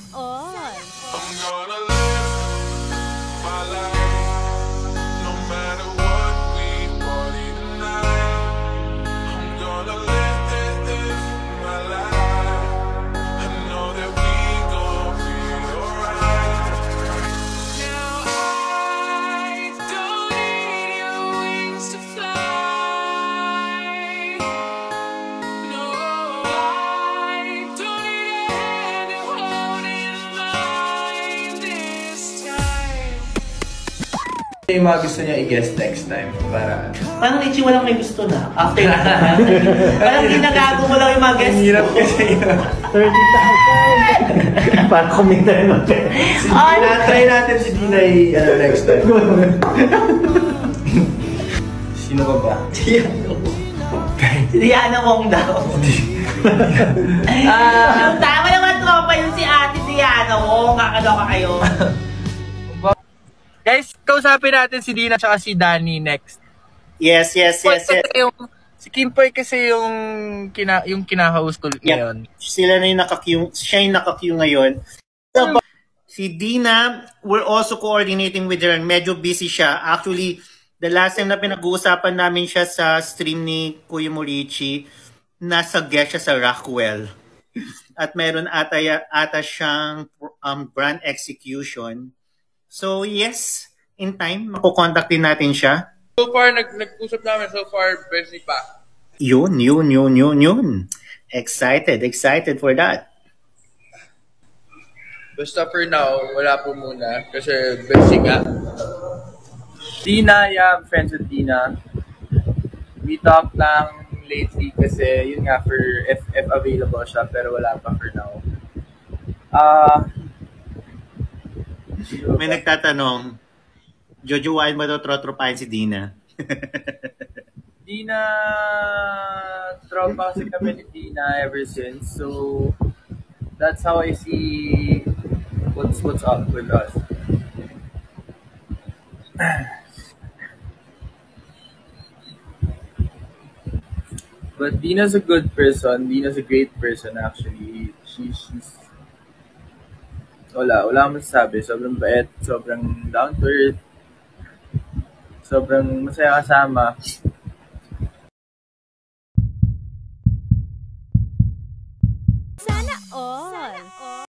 all. I'm gonna live my life, no matter what we party tonight. I'm gonna live my life. I know that we gon' be alright. Now I don't need your wings to fly. No, I don't need a hand to hold in mine this time. Yung mga gusto niya i-guess next time para Parang Richie, walang may gusto na. After na. Parang ginagago mo lang yung mga guests. ang hirap kasi yun. 30,000! Parang kumita yun. Try natin si Dina next time. Sino ka ba? Si Diana Wong daw. Tama naman tropa yun si Ate Diana Wong. Kakaloka kayo. Guys, kausapin natin si Dina at si Danny next. Yes. Si Kimpoy kasi yung kinahost ko ngayon. Sila na yung siya yung naka-queue ngayon. So, si Dina, we're also coordinating with her. Medyo busy siya. Actually, the last time na pinag-uusapan namin siya sa stream ni Kuya Morichi, nasa guest siya sa Rockwell. At meron ata siyang brand execution. So yes, in time, makukontak din natin siya. So far, nag-usap namin so far, busy pa. Yun. Excited for that. Basta for now, wala po muna kasi busy nga. Dina, yeah, I'm friends with Dina. We talked lang lately kasi yun nga for if available siya pero wala pa for now. May nagtatanong, jojowain ba daw trotropahin si Dina? Dina, tropa kasi kami ni Dina ever since. So, that's how I see what's up with us. But Dina's a good person. Dina's a great person actually. She's wala akong masasabi. Sobrang bait, sobrang down to earth. Sobrang masaya kasama.